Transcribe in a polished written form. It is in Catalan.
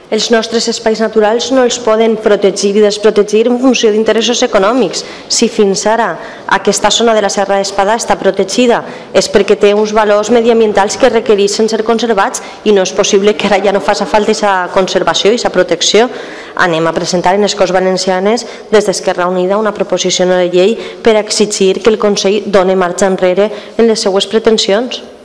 Els nostres espais naturals no els poden protegir i desprotegir en funció d'interessos econòmics. Si fins ara aquesta zona de la Serra d'Espadà està protegida és perquè té uns valors mediambientals que requereixen ser conservats i no és possible que ara ja no faci falta aquesta conservació i aquesta protecció. Anem a presentar en les Corts Valencianes des d'Esquerra Unida una proposició de llei per exigir que el Consell doni marxa enrere en les seues pretensions.